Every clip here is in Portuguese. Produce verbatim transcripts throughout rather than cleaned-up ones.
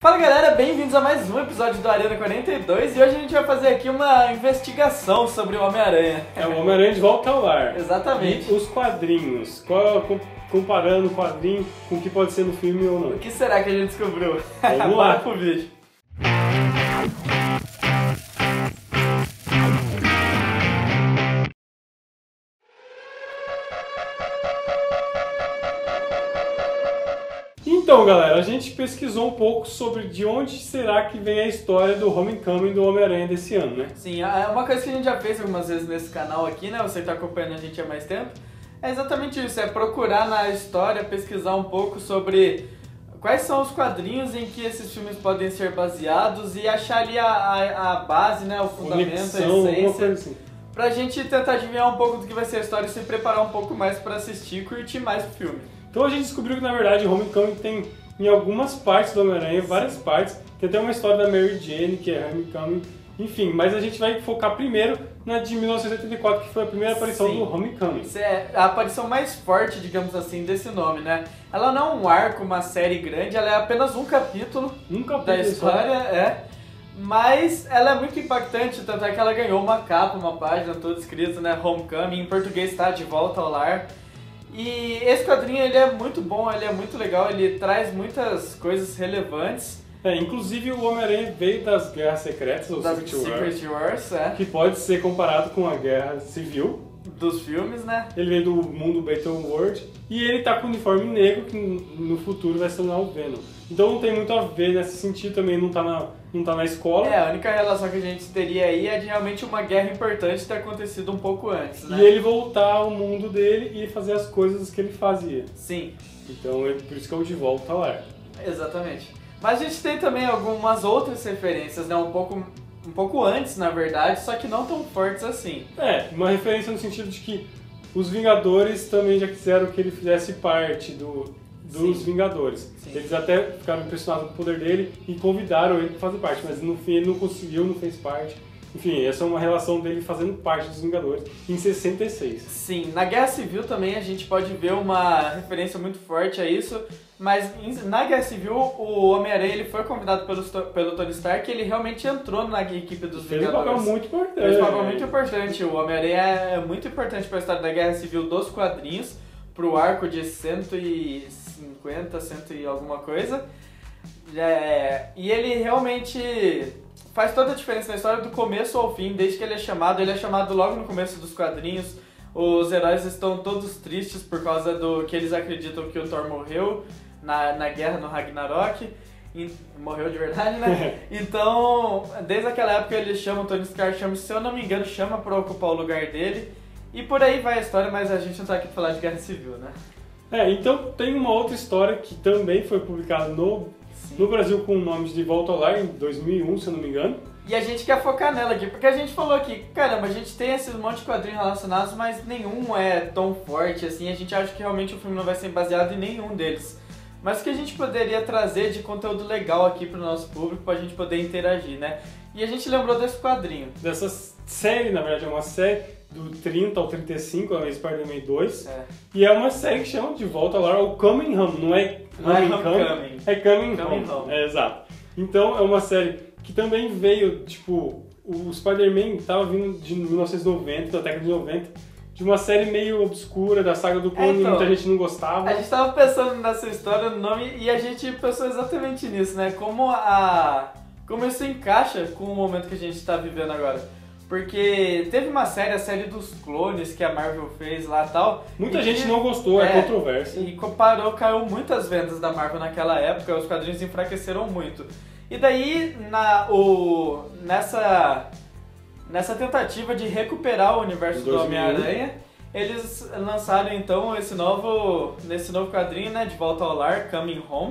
Fala galera, bem-vindos a mais um episódio do Arena quarenta e dois e hoje a gente vai fazer aqui uma investigação sobre o Homem-Aranha. É o Homem-Aranha de Volta ao Lar. Exatamente. E os quadrinhos, qual, comparando o quadrinho com o que pode ser no filme ou não. O que será que a gente descobriu? Vamos lá. Bora pro vídeo. Então, galera, a gente pesquisou um pouco sobre de onde será que vem a história do Homecoming do Homem-Aranha desse ano, né? Sim, é uma coisa que a gente já fez algumas vezes nesse canal aqui, né? Você que tá acompanhando a gente há mais tempo. É exatamente isso, é procurar na história, pesquisar um pouco sobre quais são os quadrinhos em que esses filmes podem ser baseados e achar ali a, a, a base, né? O fundamento, Conexão, a essência. assim. Pra gente tentar adivinhar um pouco do que vai ser a história e se preparar um pouco mais pra assistir e curtir mais o filme. Então a gente descobriu que, na verdade, o Homecoming tem em algumas partes do Homem-Aranha, várias partes. Tem até uma história da Mary Jane, que é Homecoming, enfim. Mas a gente vai focar primeiro na de mil novecentos e oitenta e quatro, que foi a primeira aparição Sim. do Homecoming. Isso é a aparição mais forte, digamos assim, desse nome, né? Ela não é um arco, uma série grande, ela é apenas um capítulo, Um capítulo da história, é. Mas ela é muito impactante, tanto é que ela ganhou uma capa, uma página toda escrita, né? Homecoming, em português está De Volta ao Lar. E esse quadrinho ele é muito bom, ele é muito legal, ele traz muitas coisas relevantes. É, inclusive o Homem-Aranha veio das Guerras Secretas, ou Das Secret Wars, Secret Wars, é. que pode ser comparado com a Guerra Civil. Dos filmes, né? Ele veio do mundo Battle World e ele tá com o uniforme negro, que no futuro vai se tornar o Venom. Então não tem muito a ver nesse sentido, também não tá na, não tá na escola. É, a única relação que a gente teria aí é de realmente uma guerra importante ter acontecido um pouco antes, né? E ele voltar ao mundo dele e fazer as coisas que ele fazia. Sim. Então é por isso que é o De Volta ao Lar. Exatamente. Mas a gente tem também algumas outras referências, né? Um pouco, um pouco antes, na verdade, só que não tão fortes assim. É, uma referência no sentido de que os Vingadores também já quiseram que ele fizesse parte do, dos Sim. Vingadores. Sim. Eles até ficaram impressionados com o poder dele e convidaram ele para fazer parte, mas no fim ele não conseguiu, não fez parte. Enfim, essa é uma relação dele fazendo parte dos Vingadores em sessenta e seis. Sim, na Guerra Civil também a gente pode ver uma referência muito forte a isso, mas na Guerra Civil o Homem-Aranha ele foi convidado pelo, pelo Tony Stark e ele realmente entrou na equipe dos Fez um Vingadores. papel muito importante. Fez um papel muito importante. O Homem-Aranha é muito importante para a história da Guerra Civil dos quadrinhos, pro arco de cento e cinquenta, cento e alguma coisa. É, e ele realmente faz toda a diferença na história do começo ao fim, desde que ele é chamado. Ele é chamado logo no começo dos quadrinhos. Os heróis estão todos tristes por causa do que eles acreditam que o Thor morreu na, na guerra, no Ragnarok. E morreu de verdade, né? Então, desde aquela época ele chama, o Tony Stark chama, se eu não me engano, chama pra ocupar o lugar dele. E por aí vai a história, mas a gente não tá aqui pra falar de Guerra Civil, né? É, então tem uma outra história que também foi publicada no, no Brasil com o nome de De Volta ao Lar em dois mil e um, se eu não me engano. E a gente quer focar nela aqui, porque a gente falou aqui, caramba, a gente tem esses monte de quadrinhos relacionados, mas nenhum é tão forte assim, a gente acha que realmente o filme não vai ser baseado em nenhum deles. Mas o que a gente poderia trazer de conteúdo legal aqui pro nosso público, pra gente poder interagir, né? E a gente lembrou desse quadrinho. Dessa série, na verdade, é uma série do trinta ao trinta e cinco, é o Spider-Man dois. É. E é uma série que chama De Volta ao Lar, ou Coming Home, não é Não é Homecoming, Homecoming. é Coming, Coming Home. Home. É, exato. Então é uma série que também veio, tipo, o Spider-Man tava vindo de mil novecentos e noventa, da década de noventa, de uma série meio obscura da saga do Clone, É, então, muita gente não gostava. A gente tava pensando nessa história, no nome, e a gente pensou exatamente nisso, né? Como a... como isso encaixa com o momento que a gente tá vivendo agora. Porque teve uma série, a série dos clones que a Marvel fez lá e tal. Muita e gente que, não gostou, é, é controverso. E comparou, caiu muitas vendas da Marvel naquela época, os quadrinhos enfraqueceram muito. E daí, na, o, nessa, nessa tentativa de recuperar o universo do Homem-Aranha, eles lançaram então esse novo, nesse novo quadrinho, né, De Volta ao Lar, Coming Home,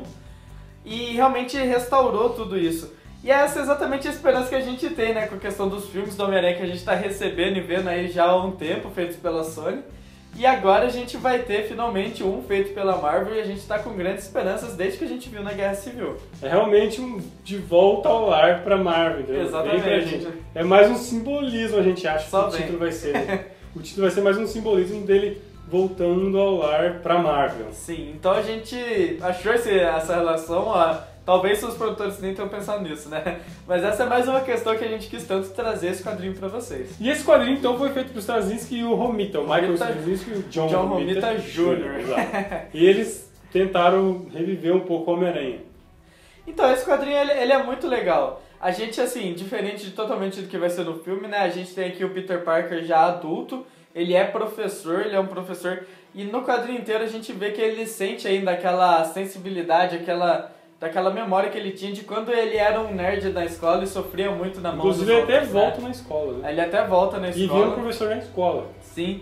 e realmente restaurou tudo isso. E essa é exatamente a esperança que a gente tem, né, com a questão dos filmes do Homem-Aranha que a gente está recebendo e vendo aí já há um tempo, feitos pela Sony. E agora a gente vai ter finalmente um feito pela Marvel e a gente está com grandes esperanças desde que a gente viu na Guerra Civil. É realmente um De Volta ao Lar pra Marvel, entendeu? Exatamente. Pra gente. É mais um simbolismo, a gente acha Só que o bem. título vai ser. O título vai ser mais um simbolismo dele voltando ao lar pra Marvel. Sim, então a gente achou esse, essa relação, ó, Talvez os produtores nem tenham pensado nisso, né? Mas essa é mais uma questão que a gente quis tanto trazer esse quadrinho pra vocês. E esse quadrinho, então, foi feito por Straczynski e o Romita, o Michael Romita, Straczynski e o John, John Romita, Romita Júnior E eles tentaram reviver um pouco o Homem-Aranha. Então, esse quadrinho, ele, ele é muito legal. A gente, assim, diferente de totalmente do que vai ser no filme, né? A gente tem aqui o Peter Parker já adulto, ele é professor, ele é um professor, e no quadrinho inteiro a gente vê que ele sente ainda aquela sensibilidade, aquela... daquela memória que ele tinha de quando ele era um nerd na escola e sofria muito na mão dos Inclusive, ele até outros, volta né? na escola, né? Ele até volta na escola. E vira um professor na escola. Sim.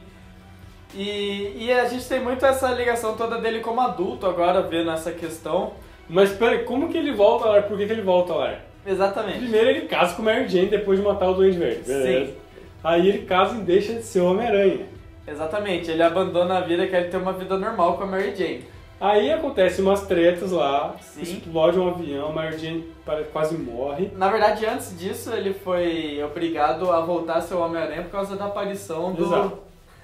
E, e a gente tem muito essa ligação toda dele como adulto agora, vendo essa questão. Mas peraí, como que ele volta lá? Por que, que ele volta lá? Exatamente. Primeiro ele casa com Mary Jane depois de matar o Duende Verde, beleza? Sim. Aí ele casa e deixa de ser o Homem-Aranha. Exatamente, ele abandona a vida e quer ter uma vida normal com a Mary Jane. Aí acontece umas tretas lá, Sim. explode um avião, a Mary Jane quase morre. Na verdade, antes disso, ele foi obrigado a voltar a ser o Homem-Aranha por causa da aparição do... Exato.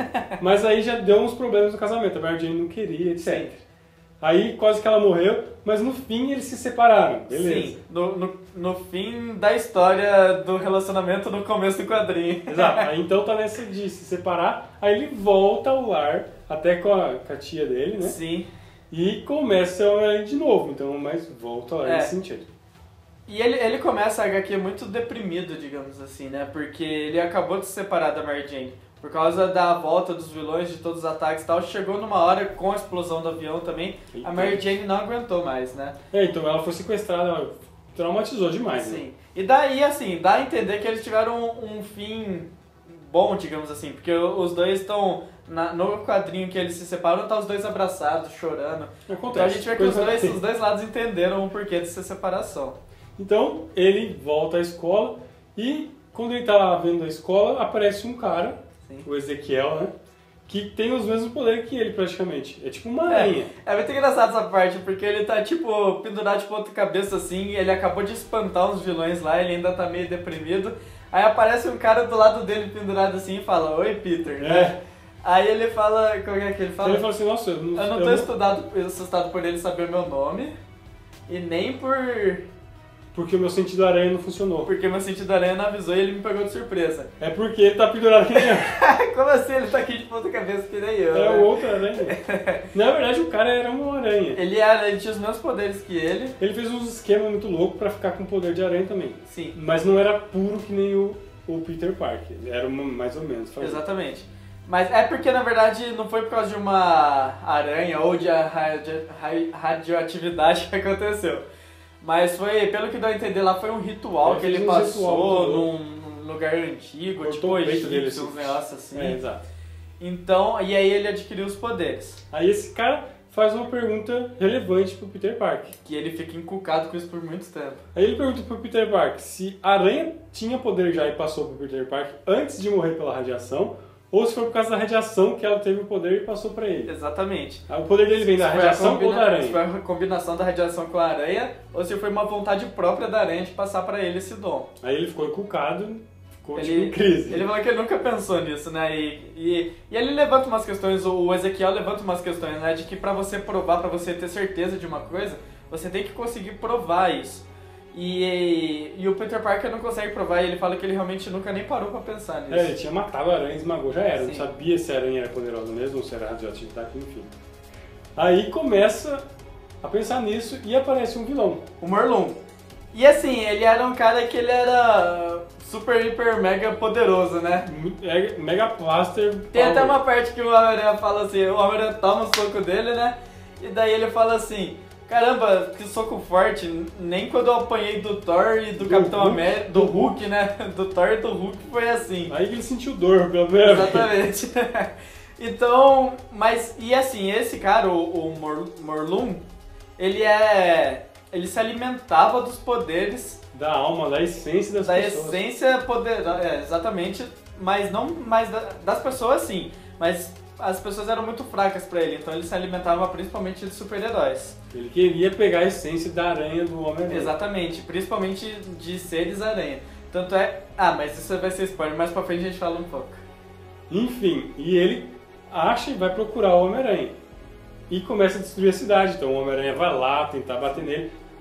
Mas aí já deu uns problemas no casamento, a Mary Jane não queria, etcétera. Sim. Aí quase que ela morreu, mas no fim eles se separaram, beleza? Sim, no, no, no fim da história do relacionamento no começo do quadrinho. Exato, aí então tá nessa de se separar, aí ele volta ao lar, até com a, com a tia dele, né? Sim. E começa a ser Homem-Aranha de novo, então, mas volta ao lar É. nesse sentido. E ele, ele começa a agá quê muito deprimido, digamos assim, né? Porque ele acabou de se separar da Mary Jane. Por causa da volta dos vilões, de todos os ataques e tal, chegou numa hora com a explosão do avião também, a Mary Jane não aguentou mais, né? É, então ela foi sequestrada, ela traumatizou demais, né? Sim. E daí, assim, dá a entender que eles tiveram um, um fim bom, digamos assim, porque os dois estão, no quadrinho que eles se separam, tá os dois abraçados, chorando. Acontece. Então a gente vê que os Coisa dois, assim. os dois lados entenderam o porquê dessa separação. Então, ele volta à escola e quando ele tá lá vendo a escola, aparece um cara, Sim. o Ezequiel, né? Que tem os mesmos poderes que ele, praticamente. É tipo uma aranha. É, é muito engraçado essa parte, porque ele tá, tipo, pendurado de ponta cabeça, assim, e ele acabou de espantar uns vilões lá, ele ainda tá meio deprimido. Aí aparece um cara do lado dele pendurado assim e fala, oi, Peter, né? É. Aí ele fala, como é que ele fala? Ele fala assim, nossa, eu não, Eu não tô estudado, assustado por ele saber meu nome, e nem por... Porque o meu sentido aranha não funcionou. porque meu sentido aranha não avisou e ele me pegou de surpresa. É porque ele tá pendurado que nem eu. Como assim ele tá aqui de ponta cabeça que nem eu? É né? o outro aranha. Na verdade, o cara era uma aranha. Ele, era, ele tinha os mesmos poderes que ele. Ele fez uns esquemas muito loucos pra ficar com poder de aranha também. Sim, Mas não era puro que nem o, o Peter Parker. Era uma, mais ou menos. fazia. exatamente. Mas é porque, na verdade, não foi por causa de uma aranha ou de radio, radioatividade que aconteceu. Mas foi, pelo que deu a entender lá, foi um ritual Ele que ele fez um ritual passou muito num, num lugar antigo, Cortou tipo o peito dele, egípcio, assim. uns negócios assim. É, exato. Então, e aí ele adquiriu os poderes. Aí esse cara faz uma pergunta relevante pro Peter Parker. Que ele fica encucado com isso por muito tempo. Aí ele pergunta pro Peter Parker se a aranha tinha poder já e passou pro Peter Parker antes de morrer pela radiação, ou se foi por causa da radiação que ela teve o poder e passou pra ele. Exatamente. O poder dele vem da Se foi a radiação ou combina- da aranha? Se foi a combinação da radiação com a aranha, ou se foi uma vontade própria da aranha de passar pra ele esse dom. Aí ele ficou encucado, ficou tipo Ele, em crise. ele falou que ele nunca pensou nisso, né? E, e, e ele levanta umas questões, o Ezequiel levanta umas questões, né? De que pra você provar, pra você ter certeza de uma coisa, você tem que conseguir provar isso. E, e o Peter Parker não consegue provar, e ele fala que ele realmente nunca nem parou pra pensar nisso. É, ele tinha matado a aranha, esmagou, já era. Não Sim. sabia se a aranha era poderosa mesmo ou se era radioatividade, enfim. Aí começa a pensar nisso e aparece um vilão. O Morlun. E assim, ele era um cara que ele era super, hiper, mega poderoso, né? É Mega Blaster. Tem até Power. uma parte que o Homem-Aranha fala assim, o Homem-Aranha toma o soco dele, né? E daí ele fala assim, caramba, que soco forte, nem quando eu apanhei do Thor e do, Do Capitão Hulk. América, do Hulk, né? Do Thor e do Hulk foi assim. Aí que ele sentiu dor pela primeira vez. Exatamente. Então, mas, e assim, esse cara, o, o Mor, Morlun, ele é, ele se alimentava dos poderes, Da alma, da essência das da pessoas. essência poderosa, é, exatamente, mas não mais da- das pessoas sim, mas as pessoas eram muito fracas pra ele, então ele se alimentava principalmente de super-heróis. Ele queria pegar a essência da aranha do Homem-Aranha. Exatamente, principalmente de seres aranha. Tanto é, ah, mas isso vai ser spoiler, mais pra frente a gente fala um pouco. Enfim, e ele acha e vai procurar o Homem-Aranha. E começa a destruir a cidade. Então o Homem-Aranha vai lá tentar bater nele.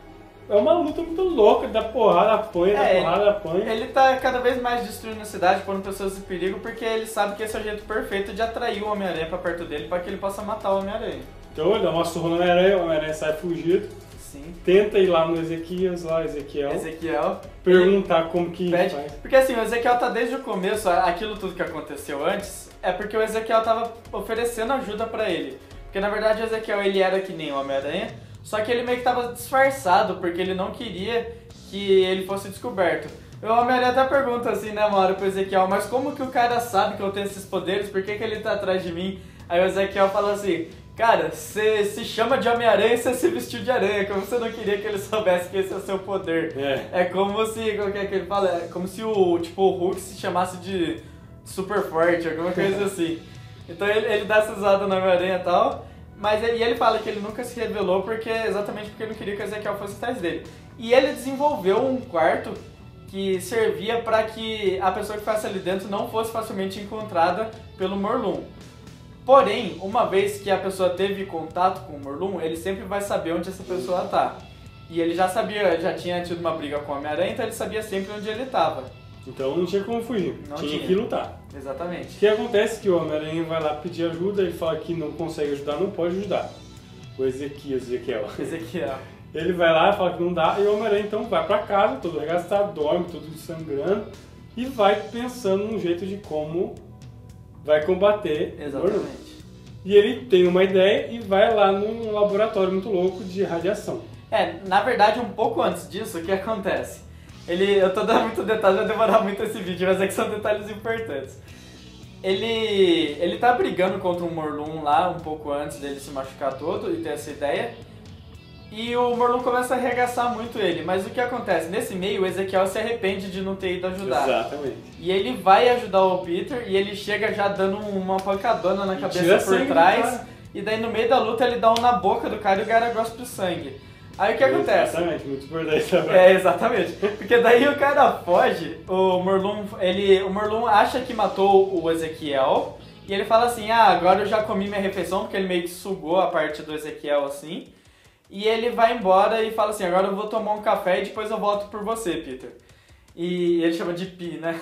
é uma luta muito louca, dá porrada, apanha, dá É, porrada, apanha. Ele tá cada vez mais destruindo a cidade, pondo pessoas em perigo, porque ele sabe que esse é o jeito perfeito de atrair o Homem-Aranha pra perto dele, pra que ele possa matar o Homem-Aranha. Então ele dá uma surra no Homem-Aranha, o Homem-Aranha sai fugido. Sim. Tenta ir lá no Ezequias, lá, Ezequiel. Ezequiel. Perguntar como que Pede, faz. porque assim, o Ezequiel tá desde o começo, aquilo tudo que aconteceu antes, é porque o Ezequiel tava oferecendo ajuda pra ele. Porque na verdade o Ezequiel ele era que nem o Homem-Aranha, só que ele meio que tava disfarçado, porque ele não queria que ele fosse descoberto. O Homem-Aranha até pergunta assim, né, uma hora pro Ezequiel, mas como que o cara sabe que eu tenho esses poderes, por que que ele tá atrás de mim? Aí o Ezequiel fala assim, cara, você se chama de Homem-Aranha e você se vestiu de aranha, como você não queria que ele soubesse que esse é o seu poder. É, É como se, como que é que ele fala? É como se o, tipo, o Hulk se chamasse de super forte, alguma coisa assim. Então ele, ele dá essa usada no Homem-Aranha e tal, mas e ele fala que ele nunca se revelou porque exatamente porque ele não queria que o Ezequiel fosse atrás dele. E ele desenvolveu um quarto que servia para que a pessoa que fosse ali dentro não fosse facilmente encontrada pelo Morlun. Porém, uma vez que a pessoa teve contato com o Morlun, ele sempre vai saber onde essa pessoa tá. E ele já sabia, já tinha tido uma briga com o Homem-Aranha, então ele sabia sempre onde ele estava. então não tinha como fugir, Não tinha, tinha. que lutar. Exatamente. O que acontece é que o Homem-Aranha vai lá pedir ajuda, ele fala que não consegue ajudar, não pode ajudar. O Ezequias, Ezequiel. Ezequiel. Ele vai lá, fala que não dá, e o Homem-Aranha então vai pra casa, todo arregastado, dorme, todo sangrando, e vai pensando num jeito de como vai combater o Morlun. Exatamente. E ele tem uma ideia e vai lá num laboratório muito louco de radiação. É, na verdade, um pouco antes disso, o que acontece? Ele, eu tô dando muito detalhe, vai demorar muito esse vídeo, mas é que são detalhes importantes. Ele, ele tá brigando contra um Morlun lá, um pouco antes dele se machucar todo e ter essa ideia. E o Morlun começa a arregaçar muito ele, mas o que acontece? Nesse meio, o Ezequiel se arrepende de não ter ido ajudar. Exatamente. E ele vai ajudar o Peter e ele chega já dando uma pancadona na E cabeça tira por sangue do trás. cara. E daí no meio da luta ele dá um na boca do cara e o cara gospe sangue. Aí o que acontece? Exatamente, muito importante também. É, exatamente. Porque daí o cara foge, o Morlun, ele, o Morlun acha que matou o Ezequiel e ele fala assim, ah, agora eu já comi minha refeição, porque ele meio que sugou a parte do Ezequiel assim. E ele vai embora e fala assim, agora eu vou tomar um café e depois eu volto por você, Peter. E ele chama de Pi, né?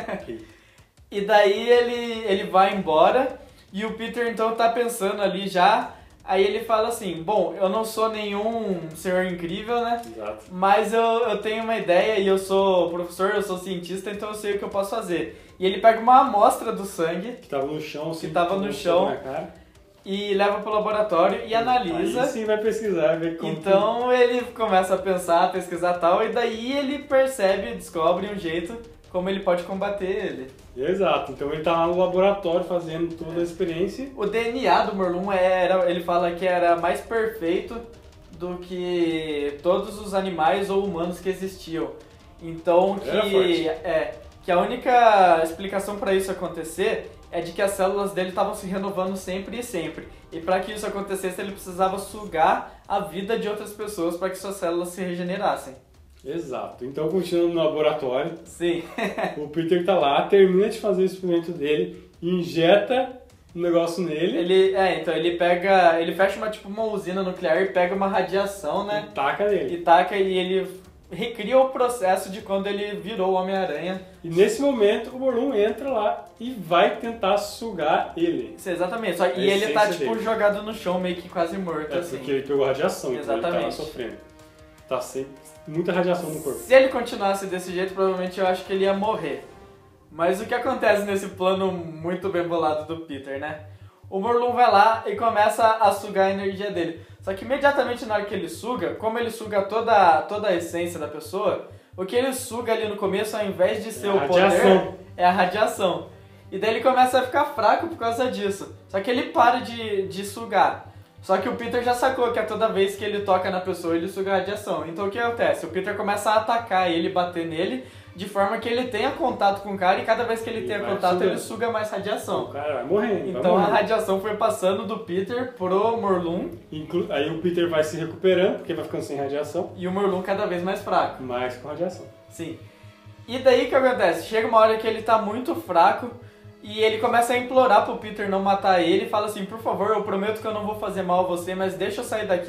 E daí ele, ele vai embora e o Peter então tá pensando ali já. Aí ele fala assim, bom, eu não sou nenhum senhor incrível, né? Exato. Mas eu, eu tenho uma ideia e eu sou professor, eu sou cientista, então eu sei o que eu posso fazer. E ele pega uma amostra do sangue Que tava no chão, assim, Que tava no com chão. na cara. e leva pro laboratório e analisa. Aí sim vai pesquisar, ver como Então ele começa a pensar, pesquisar tal, e daí ele percebe, descobre um jeito como ele pode combater ele. que... Exato, então ele tá lá no laboratório fazendo toda a experiência. O D N A do Morlun era, ele fala que era mais perfeito do que todos os animais ou humanos que existiam. Então Era que forte. é que a única explicação para isso acontecer é de que as células dele estavam se renovando sempre e sempre. E para que isso acontecesse, ele precisava sugar a vida de outras pessoas para que suas células se regenerassem. Exato, então continuando no laboratório, Sim. o Peter tá lá, termina de fazer o experimento dele, injeta um negócio nele Ele, é, então ele pega, ele fecha uma tipo uma usina nuclear e pega uma radiação, né? e taca nele. E taca e ele recria o processo de quando ele virou o Homem-Aranha. E nesse momento o Morlun entra lá e vai tentar sugar ele. Isso, exatamente. Só, A e ele tá essência tipo dele. jogado no chão, meio que quase morto, É assim. porque ele pegou radiação, então ele Exatamente. tava sofrendo. Tá sem muita radiação no corpo. Se ele continuasse desse jeito, provavelmente eu acho que ele ia morrer. Mas o que acontece nesse plano muito bem bolado do Peter, né? O Morlun vai lá e começa a sugar a energia dele. Só que imediatamente na hora que ele suga, como ele suga toda, toda a essência da pessoa, o que ele suga ali no começo, ao invés de ser É a o poder, radiação. é a radiação. E daí ele começa a ficar fraco por causa disso. Só que ele para de, de sugar. Só que o Peter já sacou que a toda vez que ele toca na pessoa, ele suga a radiação. Então o que acontece? O Peter começa a atacar ele, bater nele, de forma que ele tenha contato com o cara e cada vez que ele Ele tenha vai contato, sugando. ele suga mais O radiação. cara vai morrendo. vai Então a morrendo. radiação foi passando do Peter pro Morlun Inclu- Aí o Peter vai se recuperando, porque vai ficando sem radiação, e o Morlun cada vez mais fraco. mas com radiação. Sim. E daí o que acontece? Chega uma hora que ele tá muito fraco e ele começa a implorar pro Peter não matar ele e fala assim, por favor, eu prometo que eu não vou fazer mal a você, mas deixa eu sair daqui.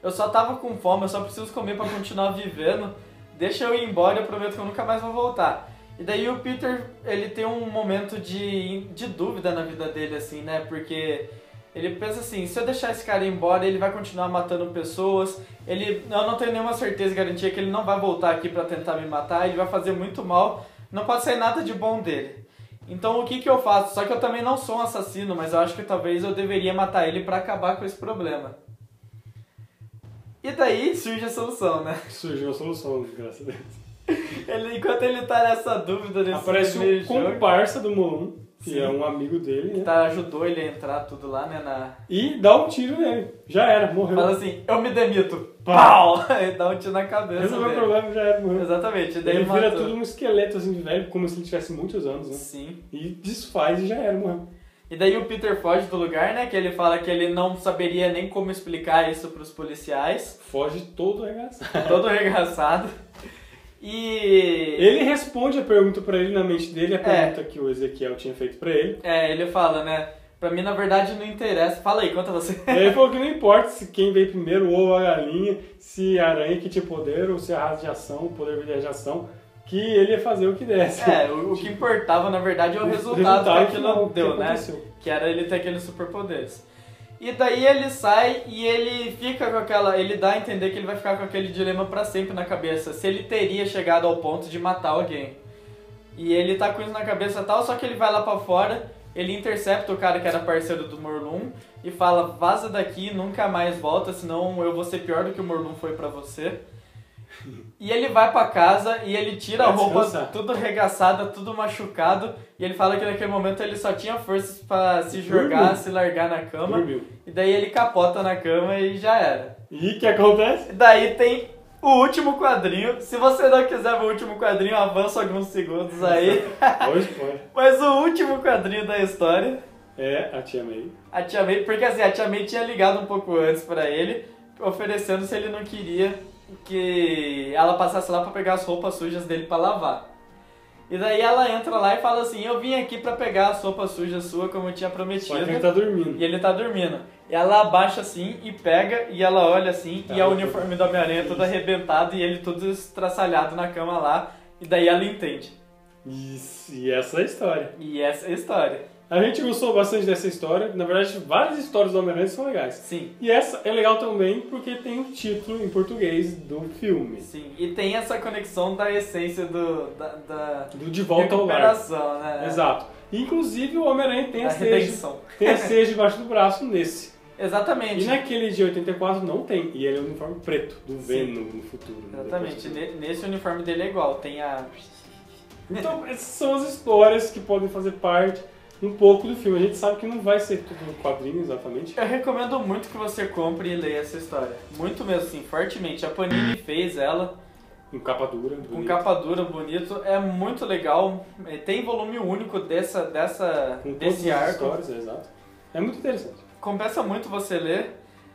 eu só tava com fome, eu só preciso comer pra continuar vivendo, deixa eu ir embora, eu prometo que eu nunca mais vou voltar. E daí o Peter, ele tem um momento de, de dúvida na vida dele, assim, né, porque ele pensa assim, se eu deixar esse cara ir embora, ele vai continuar matando pessoas, ele, eu não tenho nenhuma certeza e garantia que ele não vai voltar aqui pra tentar me matar, ele vai fazer muito mal, não pode sair nada de bom dele. Então o que que eu faço? Só que eu também não sou um assassino, mas eu acho que talvez eu deveria matar ele pra acabar com esse problema. E daí surge a solução, né? Surgiu a solução, graças a Deus. Ele, enquanto ele tá nessa dúvida nesse aparece um comparsa do Molum, que Sim. é um amigo dele, né? Que tá, ajudou ele a entrar tudo lá, né? Na... E dá um tiro nele. Já era, morreu. Fala assim, eu me demito. Pau! E dá um tiro na cabeça. Resolveu o problema, já era, morreu. Exatamente. Daí ele matou. vira tudo um esqueleto assim de velho, como se ele tivesse muitos anos, né? Sim. E desfaz e já era, morreu. E daí o Peter foge do lugar, né? Que ele fala que ele não saberia nem como explicar isso pros policiais. Foge todo arregaçado. Todo arregaçado. E... ele responde a pergunta pra ele na mente dele, a pergunta é. que o Ezequiel tinha feito pra ele. É, ele fala, né? Pra mim, na verdade, não interessa. Fala aí, conta você. Ele falou que não importa se quem veio primeiro, o ovo ou a galinha, se a aranha que tinha poder ou se a radiação, o poder de radiação, que ele ia fazer o que desse. É, o, o que importava, na verdade, é o, o resultado, resultado que aquilo não deu, que né? Que era ele ter aqueles superpoderes. E daí ele sai e ele fica com aquela... ele dá a entender que ele vai ficar com aquele dilema pra sempre na cabeça. Se ele teria chegado ao ponto de matar alguém. E ele tá com isso na cabeça e tal, só que ele vai lá pra fora, ele intercepta o cara que era parceiro do Morlun e fala, vaza daqui, nunca mais volta, senão eu vou ser pior do que o Morlun foi pra você. E ele vai pra casa e ele tira a roupa tudo arregaçada, tudo machucado. E ele fala que naquele momento ele só tinha forças pra se jogar, Dormiu. se largar na cama. Dormiu. E daí ele capota na cama e já era. E o que acontece? Daí tem o último quadrinho. Se você não quiser ver o último quadrinho, avança alguns segundos aí. Mas o último quadrinho da história é a Tia May. A Tia May, porque assim, a Tia May tinha ligado um pouco antes pra ele, oferecendo se ele não queria que ela passasse lá pra pegar as roupas sujas dele pra lavar. E daí ela entra lá e fala assim, eu vim aqui pra pegar as roupas sujas sua como eu tinha prometido. Só que ele tá dormindo. E ele tá dormindo. E ela abaixa assim e pega e ela olha assim tá, e a uniforme do Homem-Aranha todo arrebentado e ele todo estraçalhado na cama lá. E daí ela entende. Isso, e essa é a história. E essa é a história. A gente gostou bastante dessa história. Na verdade, várias histórias do Homem-Aranha são legais. Sim. E essa é legal também porque tem o título em português do filme. Sim. E tem essa conexão da essência do... Da, da do De Volta ao Lar. Recuperação, né? Exato. Inclusive o Homem-Aranha tem, tem a ceia debaixo do braço nesse. Exatamente. E naquele de oitenta e quatro não tem. E ele é o uniforme preto, do Venom no futuro. Exatamente. Nesse uniforme dele é igual. Tem a... Então, essas são as histórias que podem fazer parte um pouco do filme. A gente sabe que não vai ser tudo no quadrinho, exatamente. Eu recomendo muito que você compre e leia essa história. Muito mesmo, assim, fortemente. A Panini fez ela. Com capa dura, bonito. Com capa dura, bonito. É muito legal. Tem volume único dessa, dessa, Com desse arco. Histórias, é, exato. É muito interessante. Compensa muito você ler.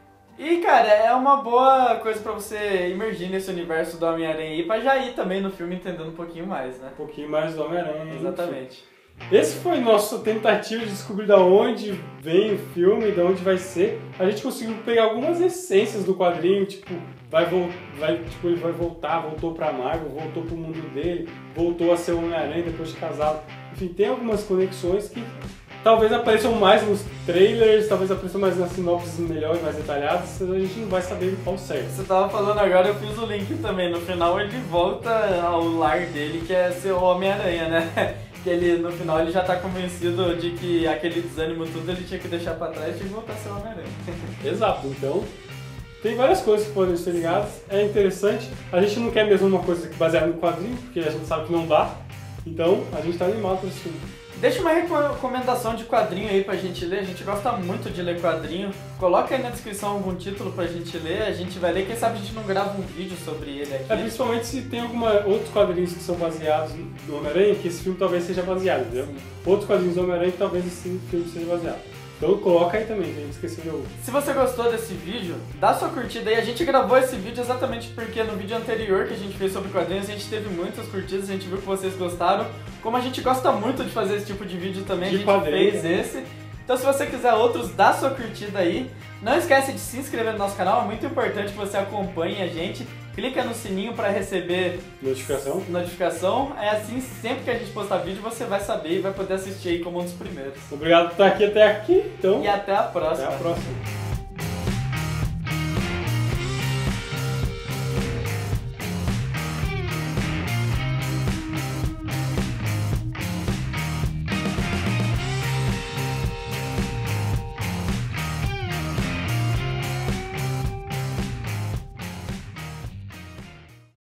E, cara, é uma boa coisa pra você imergir nesse universo do Homem-Aranha e pra já ir também no filme entendendo um pouquinho mais, né? Um pouquinho mais do Homem-Aranha. Exatamente. Esse foi nossa tentativa de descobrir de onde vem o filme, de onde vai ser. A gente conseguiu pegar algumas essências do quadrinho, tipo, vai, vai, tipo ele vai voltar, voltou pra Marvel, voltou pro mundo dele, voltou a ser o Homem-Aranha depois de casado. Enfim, tem algumas conexões que talvez apareçam mais nos trailers, talvez apareçam mais nas sinopses melhores, mais detalhadas, a gente não vai saber qual certo. Você tava falando agora, eu fiz o link também. No final ele volta ao lar dele, que é ser o Homem-Aranha, né? Que ele, no final, ele já tá convencido de que aquele desânimo tudo ele tinha que deixar pra trás e tinha que voltar a ser o Homem-Aranha. Exato, então tem várias coisas que podem ser ligadas, é interessante. A gente não quer mesmo uma coisa baseada no quadrinho, porque a gente sabe que não dá, então a gente tá animado pra esse filme. Deixa uma recomendação de quadrinho aí pra gente ler, a gente gosta muito de ler quadrinho. Coloca aí na descrição algum título pra gente ler, a gente vai ler, quem sabe a gente não grava um vídeo sobre ele aqui. É, principalmente se tem alguma, outros quadrinhos que são baseados no Homem-Aranha, que esse filme talvez seja baseado, entendeu? Sim. Outros quadrinhos do Homem-Aranha que talvez esse filme seja baseado. Então coloca aí também, que a gente esqueceu de ouvir. Se você gostou desse vídeo, dá sua curtida aí. A gente gravou esse vídeo exatamente porque no vídeo anterior que a gente fez sobre quadrinhos, a gente teve muitas curtidas, a gente viu que vocês gostaram. Como a gente gosta muito de fazer esse tipo de vídeo também, de a gente quadrinho, fez né? esse. Então se você quiser outros, dá sua curtida aí. Não esquece de se inscrever no nosso canal, é muito importante que você acompanhe a gente. Clica no sininho para receber notificação. notificação. É assim, sempre que a gente postar vídeo, você vai saber e vai poder assistir aí como um dos primeiros. Obrigado por estar aqui até aqui. Então, e até a próxima. Até a próxima.